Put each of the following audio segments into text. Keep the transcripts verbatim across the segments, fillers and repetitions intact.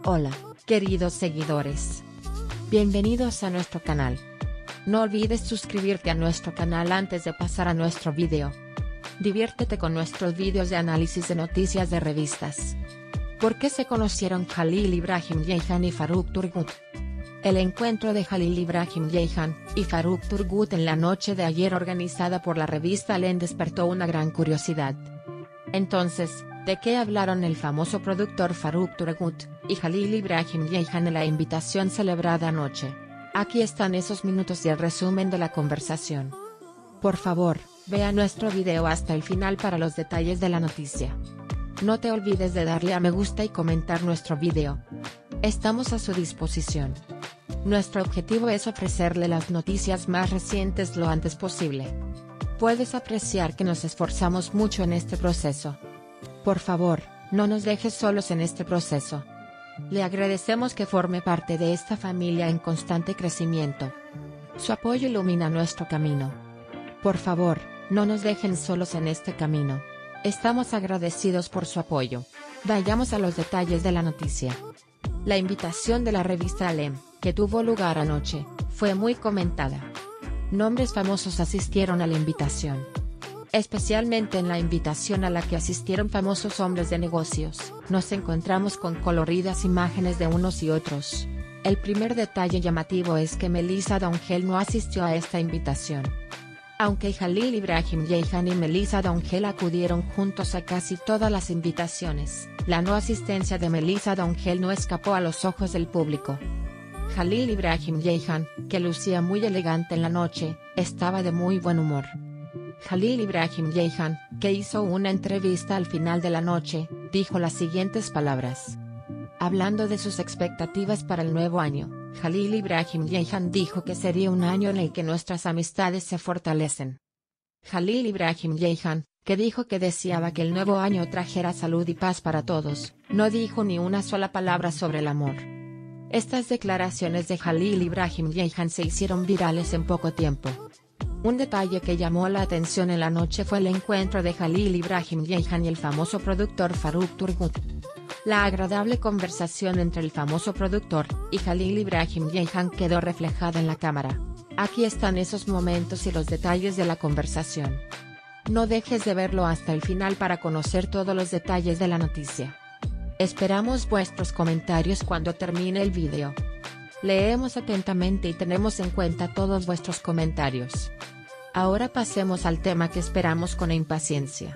Hola, queridos seguidores. Bienvenidos a nuestro canal. No olvides suscribirte a nuestro canal antes de pasar a nuestro video. Diviértete con nuestros videos de análisis de noticias de revistas. ¿Por qué se conocieron Jalil Ibrahim Ceyhan y Faruk Turgut? El encuentro de Jalil Ibrahim Ceyhan y Faruk Turgut en la noche de ayer organizada por la revista Alem despertó una gran curiosidad. Entonces, ¿de qué hablaron el famoso productor Faruk Turgut y Jalil Ibrahim Ceyhan en la invitación celebrada anoche? Aquí están esos minutos y el resumen de la conversación. Por favor, vea nuestro video hasta el final para los detalles de la noticia. No te olvides de darle a me gusta y comentar nuestro video. Estamos a su disposición. Nuestro objetivo es ofrecerle las noticias más recientes lo antes posible. Puedes apreciar que nos esforzamos mucho en este proceso. Por favor, no nos dejes solos en este proceso. Le agradecemos que forme parte de esta familia en constante crecimiento. Su apoyo ilumina nuestro camino. Por favor, no nos dejen solos en este camino. Estamos agradecidos por su apoyo. Vayamos a los detalles de la noticia. La invitación de la revista Alem, que tuvo lugar anoche, fue muy comentada. Nombres famosos asistieron a la invitación. Especialmente en la invitación a la que asistieron famosos hombres de negocios, nos encontramos con coloridas imágenes de unos y otros. El primer detalle llamativo es que Melissa Doncel no asistió a esta invitación. Aunque Jalil Ibrahim Ceyhan y Melissa Doncel acudieron juntos a casi todas las invitaciones, la no asistencia de Melissa Doncel no escapó a los ojos del público. Jalil Ibrahim Ceyhan, que lucía muy elegante en la noche, estaba de muy buen humor. Jalil Ibrahim Ceyhan, que hizo una entrevista al final de la noche, dijo las siguientes palabras. Hablando de sus expectativas para el nuevo año, Jalil Ibrahim Ceyhan dijo que sería un año en el que nuestras amistades se fortalecen. Jalil Ibrahim Ceyhan, que dijo que deseaba que el nuevo año trajera salud y paz para todos, no dijo ni una sola palabra sobre el amor. Estas declaraciones de Jalil Ibrahim Ceyhan se hicieron virales en poco tiempo. Un detalle que llamó la atención en la noche fue el encuentro de Jalil Ibrahim Ceyhan y el famoso productor Faruk Turgut. La agradable conversación entre el famoso productor y Jalil Ibrahim Ceyhan quedó reflejada en la cámara. Aquí están esos momentos y los detalles de la conversación. No dejes de verlo hasta el final para conocer todos los detalles de la noticia. Esperamos vuestros comentarios cuando termine el video. Leemos atentamente y tenemos en cuenta todos vuestros comentarios. Ahora pasemos al tema que esperamos con impaciencia.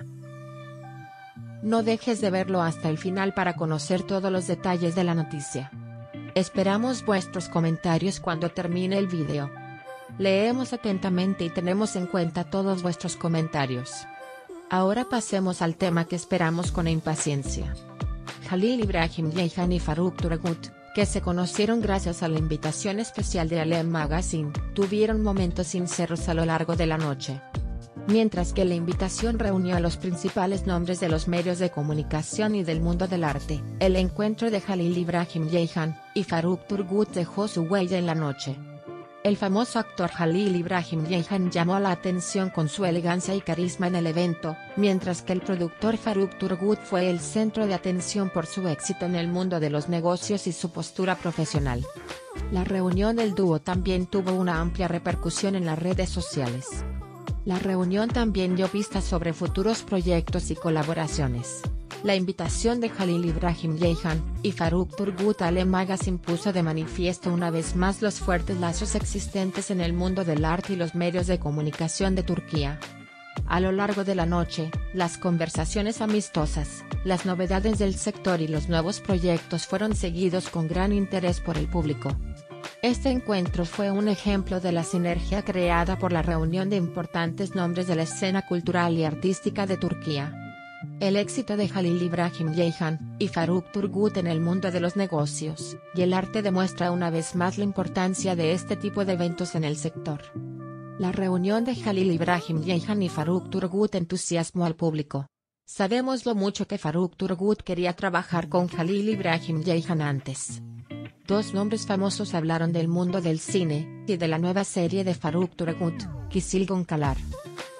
No dejes de verlo hasta el final para conocer todos los detalles de la noticia. Esperamos vuestros comentarios cuando termine el video. Leemos atentamente y tenemos en cuenta todos vuestros comentarios. Ahora pasemos al tema que esperamos con impaciencia. Jalil Ibrahim Ceyhan y Faruk Turgut, que se conocieron gracias a la invitación especial de Alem Magazine, tuvieron momentos sinceros a lo largo de la noche. Mientras que la invitación reunió a los principales nombres de los medios de comunicación y del mundo del arte, el encuentro de Jalil Ibrahim Ceyhan y Faruk Turgut dejó su huella en la noche. El famoso actor Jalil Ibrahim Ceyhan llamó la atención con su elegancia y carisma en el evento, mientras que el productor Faruk Turgut fue el centro de atención por su éxito en el mundo de los negocios y su postura profesional. La reunión del dúo también tuvo una amplia repercusión en las redes sociales. La reunión también dio pistas sobre futuros proyectos y colaboraciones. La invitación de Jalil Ibrahim Ceyhan y Faruk Turgut a Alem Magazine puso de manifiesto una vez más los fuertes lazos existentes en el mundo del arte y los medios de comunicación de Turquía. A lo largo de la noche, las conversaciones amistosas, las novedades del sector y los nuevos proyectos fueron seguidos con gran interés por el público. Este encuentro fue un ejemplo de la sinergia creada por la reunión de importantes nombres de la escena cultural y artística de Turquía. El éxito de Jalil Ibrahim Ceyhan y Faruk Turgut en el mundo de los negocios y el arte demuestra una vez más la importancia de este tipo de eventos en el sector. La reunión de Jalil Ibrahim Ceyhan y Faruk Turgut entusiasmó al público. Sabemos lo mucho que Faruk Turgut quería trabajar con Jalil Ibrahim Ceyhan antes. Dos nombres famosos hablaron del mundo del cine y de la nueva serie de Faruk Turgut, Kızıl Goncalar.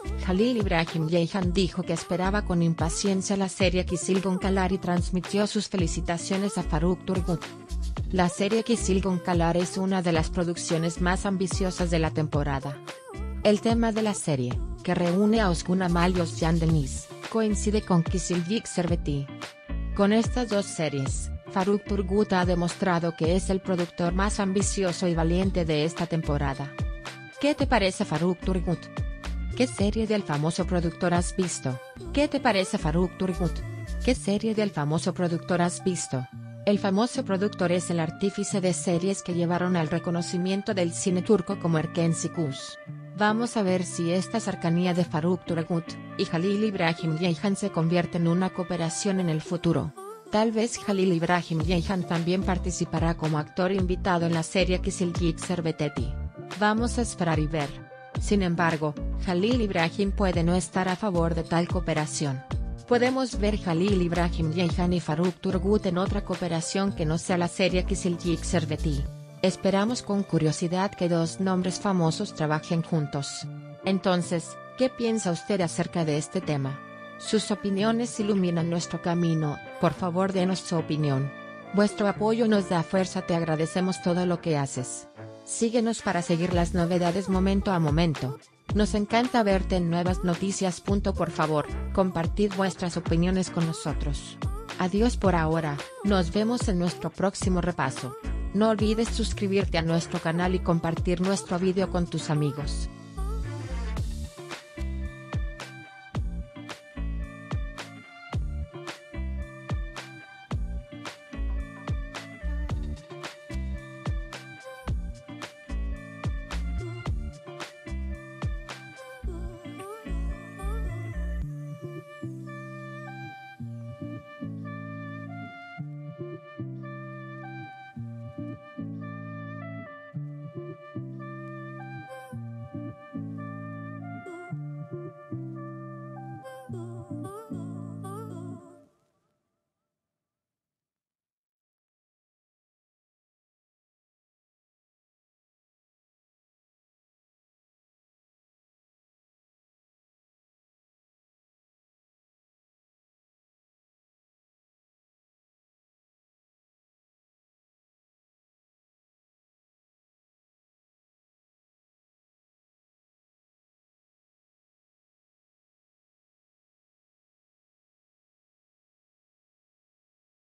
Jalil Ibrahim Ceyhan dijo que esperaba con impaciencia la serie Kizil Goncalar y transmitió sus felicitaciones a Faruk Turgut. La serie Kizil Goncalar es una de las producciones más ambiciosas de la temporada. El tema de la serie, que reúne a Özgün Amal y Özcan Deniz, coincide con Kizil Yükselbeti. Con estas dos series, Faruk Turgut ha demostrado que es el productor más ambicioso y valiente de esta temporada. ¿Qué te parece Faruk Turgut? ¿Qué serie del famoso productor has visto? ¿Qué te parece Faruk Turgut? ¿Qué serie del famoso productor has visto? El famoso productor es el artífice de series que llevaron al reconocimiento del cine turco como Erken Sikus. Vamos a ver si esta cercanía de Faruk Turgut y Jalil Ibrahim Ceyhan se convierte en una cooperación en el futuro. Tal vez Jalil Ibrahim Ceyhan también participará como actor invitado en la serie Kizil Yükselbeti. Vamos a esperar y ver. Sin embargo, Jalil Ibrahim puede no estar a favor de tal cooperación. Podemos ver Jalil Ibrahim Ceyhan y Faruk Turgut en otra cooperación que no sea la serie Kizil Yükselbeti. Esperamos con curiosidad que dos nombres famosos trabajen juntos. Entonces, ¿qué piensa usted acerca de este tema? Sus opiniones iluminan nuestro camino, por favor denos su opinión. Vuestro apoyo nos da fuerza, te agradecemos todo lo que haces. Síguenos para seguir las novedades momento a momento. Nos encanta verte en Nuevas Noticias. Por favor, compartid vuestras opiniones con nosotros. Adiós por ahora, nos vemos en nuestro próximo repaso. No olvides suscribirte a nuestro canal y compartir nuestro vídeo con tus amigos.